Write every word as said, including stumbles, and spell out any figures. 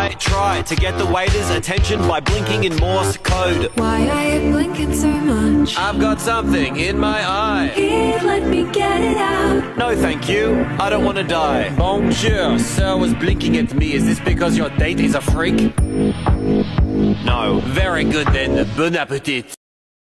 I try to get the waiter's attention by blinking in Morse code. Why are you blinking so much? I've got something in my eye. Here, let me get it out. No thank you, I don't want to die. Bonjour, sir was blinking at me. Is this because your date is a freak? No. Very good then, bon appetit.